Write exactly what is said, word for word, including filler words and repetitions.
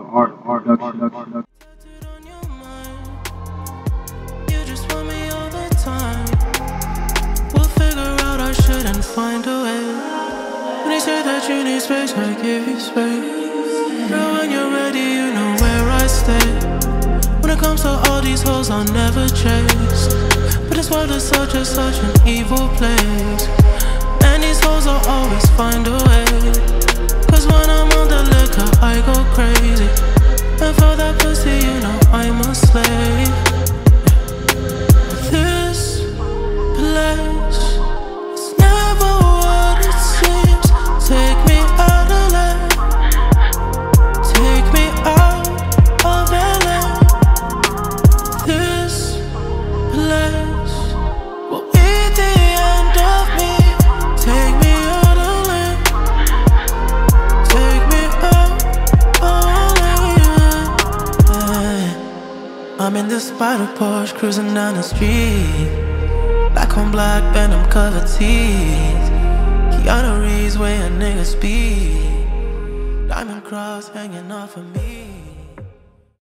Avant-Garde. You just want me all the time. We'll figure out our shit and find a way. When you say that you need space, I give you space. Girl, when you're ready, you know where I stay. When it comes to all these hoes, I'll never chase. But this world is such a, such an evil place. And these hoes will always find a way. Cause when I'm on the liquor, I go crazy. And for that pussy, you know I'm a slave. This place is never what it seems. Take me out of L A. Take me out of L A. This place will be the end of me. Take me out of L A. Take me out of L A. I'm in this spider Porsche cruising down the street. Black on black, Venom covered teeth. Keanu Reeves way a nigga speed. Diamond cross hanging off of me.